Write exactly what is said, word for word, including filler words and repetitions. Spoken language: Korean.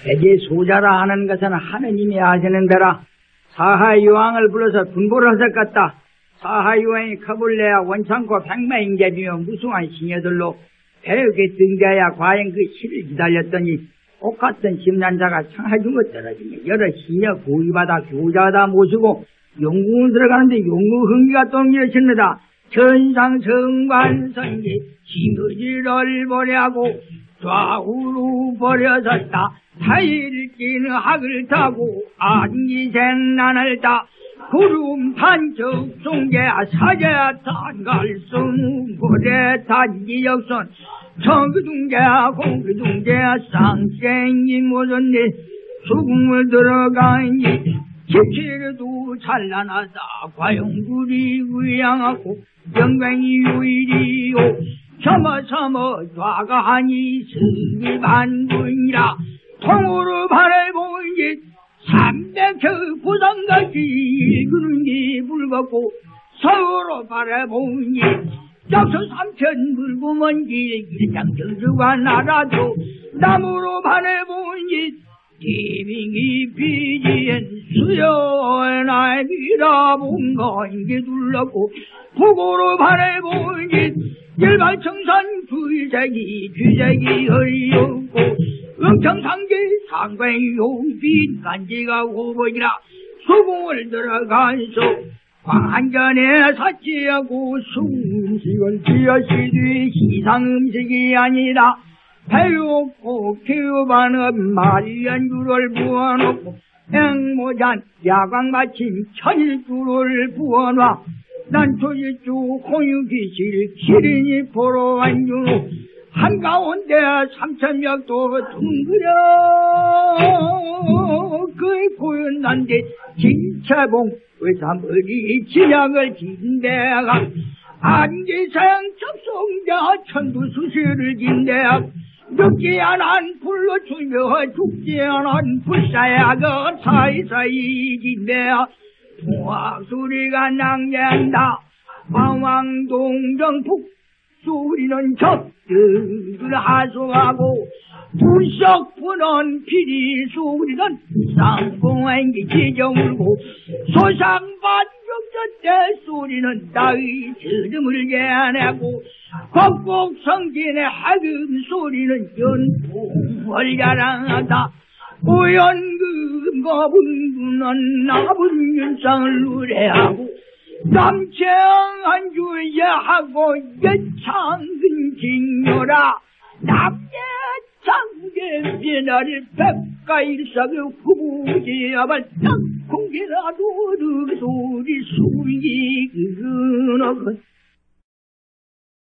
대제 소자라 하는 것은 하느님이 하시는 대라. 사하유왕을 불러서 분보를 하셨겠다. 사하유왕이 겁을 내야 원창고 백마인계비며 무수한 신여들로 배역에 등자야 과연 그 시를 기다렸더니 똑같은 심난자가 청하중거 떨어지며 여러 신여 고위받아 교자다 모시고 용궁을 들어가는데 용궁 흥기가 동일하십니다. 천상성관성기 시무지를 보려고 좌우로 버려졌다. 타일끼는 학을 타고 안기생난을 타 구름 탄적 송계야 사제야 탄갈성 고래 탄기역선 청그둥계야 공그둥계야 쌍생이 모든 일 수궁을 들어가니 십칠에도 찬란하다. 과용굴이 위양하고 영광이 유일이요 서머서머 좌가하니 승리 반군이라. 통으로 바라보니 삼백여 부상같이 일그는 게 불같고 서로 바라보니 역서 삼천 불구먼 길 길장정수가 나라도 나무로 바라보니 티빙이 비지엔 수연아 밀어본가 인게 둘렀고 북으로 바라보니 일발청산 주색이 주색이 어리었고 응청상계 상관용 빈간지가 오버이라 수궁을 들어간소 광한전에 사치하고 숨식을 지어시되 시상음식이 아니라 배우고 기우반은 말년주를 부어놓고 앵모잔 야광마침 천일주를 부어놔 난초일주 공유기실 기린이 보러 완주로 한가운데 삼천명도 둥그려 그 고연난데 진차봉 외삼거리 진양을 진대가 안기생 접송자 천부수시를 진대가 죽지 않은 불로 주며 죽지 않은 불사야가 사이사이 진대가 통학소리가 낭된다. 왕왕동정북 소리는 적들을 하소하고 불석 부는 피리 소리는 쌍공한기 지저물고 소상반격전대 소리는 따위 스름을 개내고 곡곡성진의 하금 소리는 연풍을 자랑하다. 오연금과 분분한 나쁜 윤상을 노래하고 남창한 주야하고 예창근 징여라. 남예창게 비나를 백가일사의 후부지야발 땅콩기라도 그 소리 소리 그너건